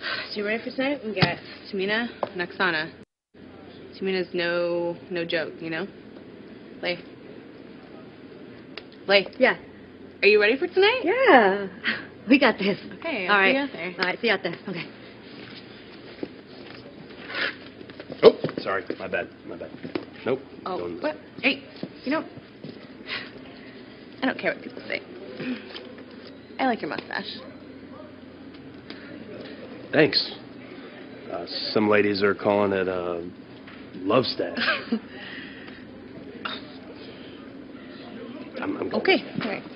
So you ready for tonight? We got Tamina and Oksana. Tamina's no joke, you know? Lay. Yeah. Are you ready for tonight? Yeah. We got this. Okay, All I'll right. see you out there. All right, see you out there. Okay. Oh, sorry. My bad. Nope. Oh, what? Hey, you know, I don't care what people say. I like your mustache. Thanks. Some ladies are calling it a love stash. I'm Okay, all right.